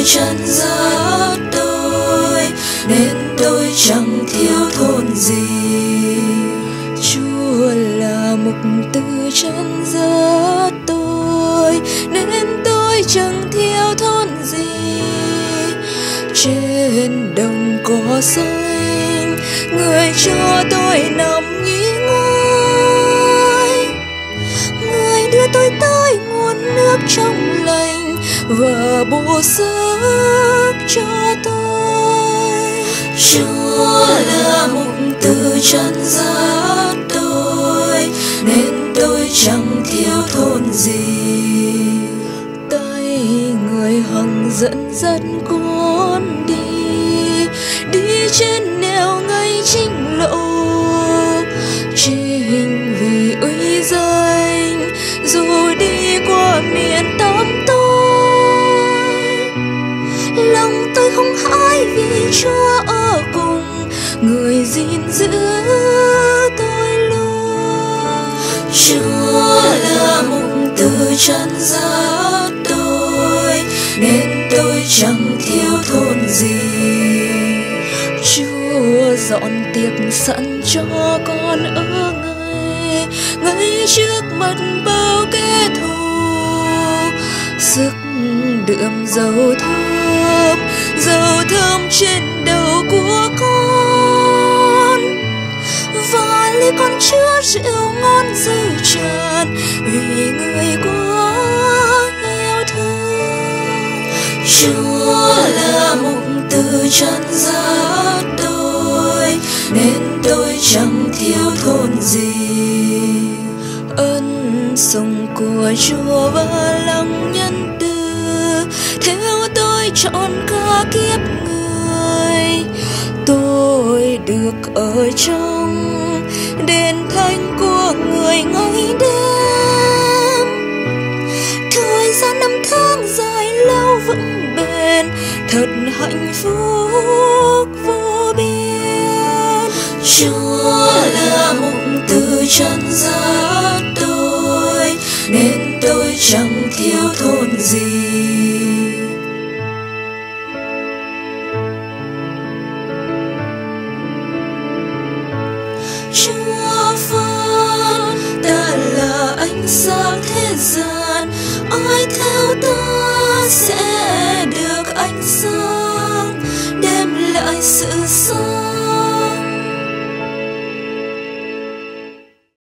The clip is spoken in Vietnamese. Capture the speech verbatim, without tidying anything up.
chân rất tôi, nên tôi chẳng thiếu thốn gì. Chúa là mục tư chân rất tôi, nên tôi chẳng thiếu thốn gì. Trên đồng cỏ xanh, người cho tôi nằm nghỉ ngơi. Người đưa tôi tới nguồn nước trong lành và bổ sức cho tôi. Chúa là mục tư chân rất tôi, nên tôi chẳng thiếu thốn gì. Tay người hằng dẫn dắt con đi, đi trên nẻo ngay chính lộ. Chính vì uy danh, dù đi qua miền tăm tối, lòng tôi không hãi vì Chúa ở cùng, người gìn giữ tôi luôn. Chúa là mục tư chân rất tôi, nên tôi chẳng thiếu thốn gì. Chúa dọn tiệc sẵn cho con ở ngay, ngay trước mặt bao kẻ thù. Sức đượm dầu thơm, dầu thơm trên đầu của con, và ly con chứa rượu ngon dư tràn vì người quá yêu thương. Chúa là mục tư chân rất tôi, nên tôi chẳng thiếu thốn gì. Ân sủng của Chúa và lòng nhân từ theo tôi trọn cả kiếp người. Tôi được ở trong đền thánh của người ngày đêm. Thời gian năm tháng dài lâu vững bền, thật hạnh phúc vô biên. Chúa là mục tư chân rất tôi, nên tôi chẳng thiếu thốn gì. Chúa phán ta là ánh sáng thế gian, ai theo ta sẽ được ánh sáng, đem lại sự sống.